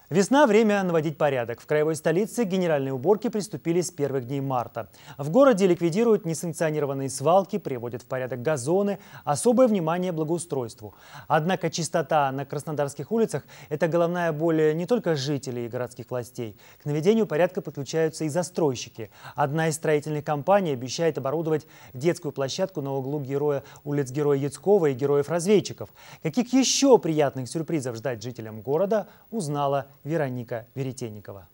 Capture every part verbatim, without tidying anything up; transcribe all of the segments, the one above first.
Весна – время наводить порядок. В краевой столице к генеральной уборке приступили с первых дней марта. В городе ликвидируют несанкционированные свалки, приводят в порядок газоны, особое внимание благоустройству. Однако чистота на краснодарских улицах – это головная боль не только жителей и городских властей. К наведению порядка подключаются и застройщики. Одна из строительных компаний обещает оборудовать детскую площадку на углу героя улиц Героя Яцкова и Героев-разведчиков. Каких еще приятных сюрпризов ждать жителям города, узнала Вероника Веретенникова.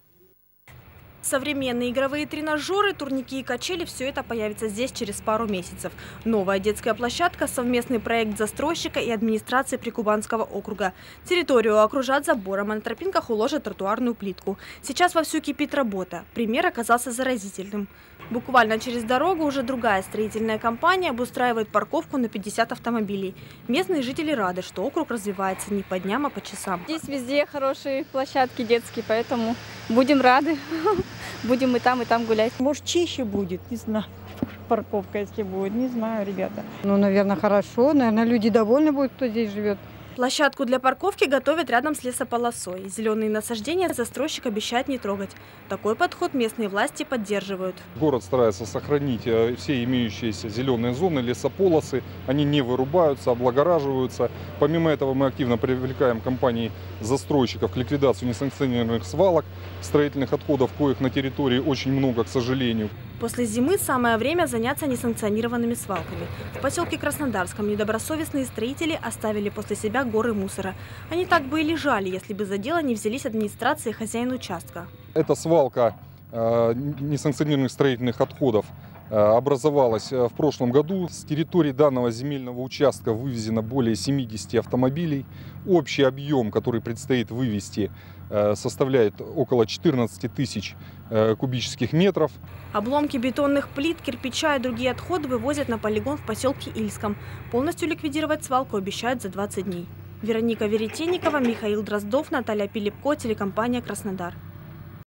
Современные игровые тренажеры, турники и качели – все это появится здесь через пару месяцев. Новая детская площадка – совместный проект застройщика и администрации Прикубанского округа. Территорию окружат забором, а на тропинках уложат тротуарную плитку. Сейчас вовсю кипит работа. Пример оказался заразительным. Буквально через дорогу уже другая строительная компания обустраивает парковку на пятьдесят автомобилей. Местные жители рады, что округ развивается не по дням, а по часам. Здесь везде хорошие площадки детские, поэтому будем рады. Будем и там, и там гулять. Может, чище будет, не знаю. Парковка, если будет, не знаю, ребята. Ну, наверное, хорошо. Наверное, люди довольны будут, кто здесь живет. Площадку для парковки готовят рядом с лесополосой. Зеленые насаждения застройщик обещает не трогать. Такой подход местные власти поддерживают. Город старается сохранить все имеющиеся зеленые зоны, лесополосы. Они не вырубаются, облагораживаются. Помимо этого мы активно привлекаем компании застройщиков к ликвидации несанкционированных свалок, строительных отходов, коих на территории очень много, к сожалению. После зимы самое время заняться несанкционированными свалками. В поселке Краснодарском недобросовестные строители оставили после себя горы мусора. Они так бы и лежали, если бы за дело не взялись администрация и хозяин участка. Эта свалка э, несанкционированных строительных отходов э, образовалась в прошлом году. С территории данного земельного участка вывезено более семидесяти автомобилей. Общий объем, который предстоит вывести, э, составляет около четырнадцати тысяч э, кубических метров. Обломки бетонных плит, кирпича и другие отходы вывозят на полигон в поселке Ильском. Полностью ликвидировать свалку обещают за двадцать дней. Вероника Веретенникова, Михаил Дроздов, Наталья Пилипко, телекомпания «Краснодар».